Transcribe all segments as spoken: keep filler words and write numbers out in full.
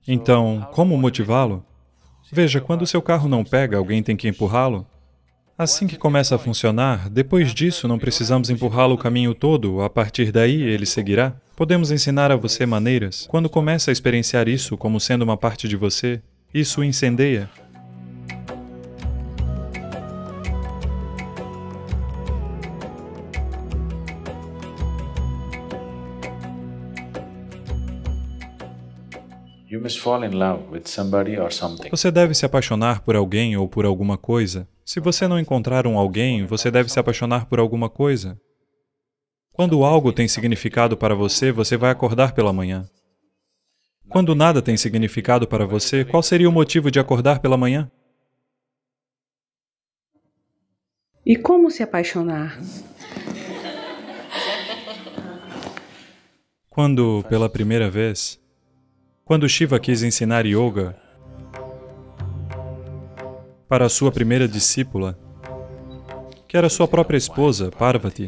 Então, como motivá-lo? Veja, quando o seu carro não pega, alguém tem que empurrá-lo. Assim que começa a funcionar, depois disso não precisamos empurrá-lo o caminho todo, a partir daí ele seguirá. Podemos ensinar a você maneiras. Quando começa a experienciar isso como sendo uma parte de você, isso o incendeia. Você deve se apaixonar por alguém ou por alguma coisa. Se você não encontrar um alguém, você deve se apaixonar por alguma coisa. Quando algo tem significado para você, você vai acordar pela manhã. Quando nada tem significado para você, qual seria o motivo de acordar pela manhã? E como se apaixonar? Quando, pela primeira vez, quando Shiva quis ensinar yoga para a sua primeira discípula, que era sua própria esposa, Parvati,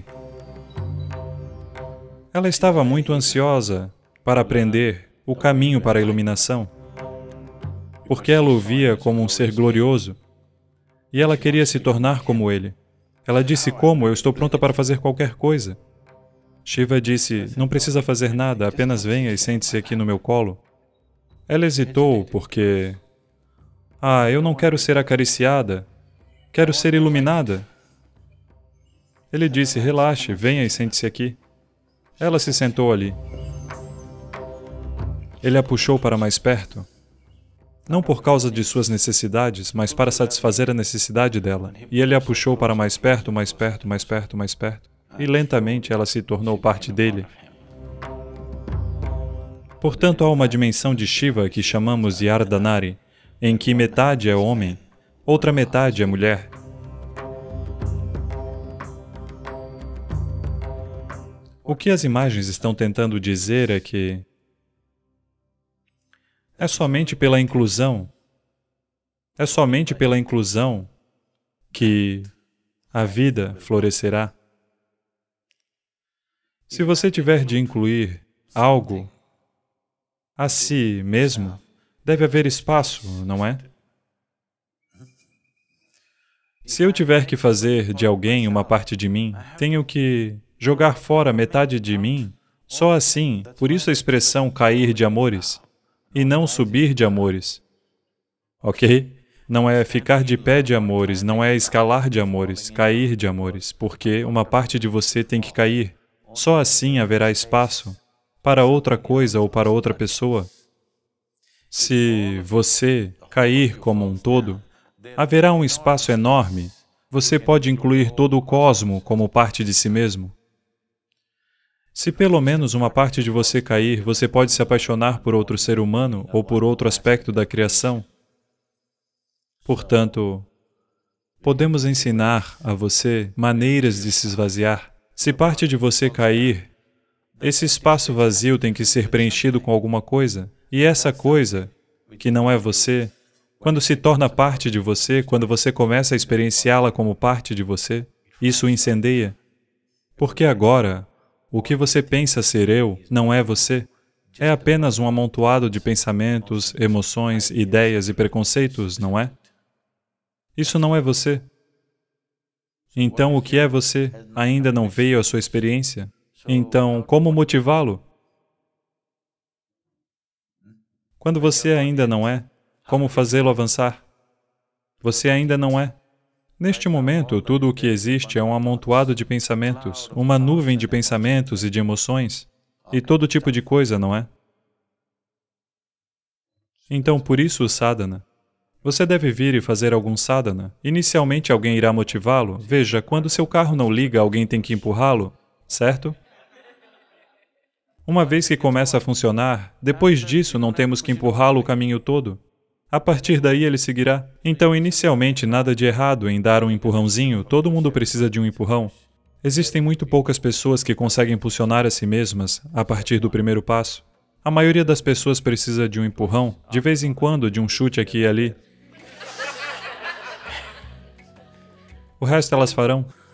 ela estava muito ansiosa para aprender o caminho para a iluminação, porque ela o via como um ser glorioso e ela queria se tornar como ele. Ela disse, como? Eu estou pronta para fazer qualquer coisa. Shiva disse, não precisa fazer nada, apenas venha e sente-se aqui no meu colo. Ela hesitou porque... Ah, eu não quero ser acariciada, quero ser iluminada. Ele disse, relaxe, venha e sente-se aqui. Ela se sentou ali. Ele a puxou para mais perto, não por causa de suas necessidades, mas para satisfazer a necessidade dela. E ele a puxou para mais perto, mais perto, mais perto, mais perto. E lentamente ela se tornou parte dele. Portanto, há uma dimensão de Shiva que chamamos de Ardhanari, em que metade é homem, outra metade é mulher. O que as imagens estão tentando dizer é que é somente pela inclusão, é somente pela inclusão que a vida florescerá. Se você tiver de incluir algo a si mesmo, deve haver espaço, não é? Se eu tiver que fazer de alguém uma parte de mim, tenho que jogar fora metade de mim, só assim, por isso a expressão cair de amores, e não subir de amores, ok? Não é ficar de pé de amores, não é escalar de amores, cair de amores, porque uma parte de você tem que cair. Só assim haverá espaço para outra coisa ou para outra pessoa. Se você cair como um todo, haverá um espaço enorme. Você pode incluir todo o cosmo como parte de si mesmo. Se pelo menos uma parte de você cair, você pode se apaixonar por outro ser humano ou por outro aspecto da criação. Portanto, podemos ensinar a você maneiras de se esvaziar. Se parte de você cair, esse espaço vazio tem que ser preenchido com alguma coisa. E essa coisa, que não é você, quando se torna parte de você, quando você começa a experienciá-la como parte de você, isso incendeia. Porque agora, o que você pensa ser eu não é você. É apenas um amontoado de pensamentos, emoções, ideias e preconceitos, não é? Isso não é você. Então, o que é você ainda não veio à sua experiência? Então, como motivá-lo? Quando você ainda não é, como fazê-lo avançar? Você ainda não é. Neste momento, tudo o que existe é um amontoado de pensamentos, uma nuvem de pensamentos e de emoções, e todo tipo de coisa, não é? Então, por isso o sadhana. Você deve vir e fazer algum sadhana. Inicialmente alguém irá motivá-lo. Veja, quando seu carro não liga, alguém tem que empurrá-lo, certo? Uma vez que começa a funcionar, depois disso não temos que empurrá-lo o caminho todo. A partir daí ele seguirá. Então, inicialmente, nada de errado em dar um empurrãozinho, todo mundo precisa de um empurrão. Existem muito poucas pessoas que conseguem impulsionar a si mesmas a partir do primeiro passo. A maioria das pessoas precisa de um empurrão, de vez em quando, de um chute aqui e ali. O resto elas farão.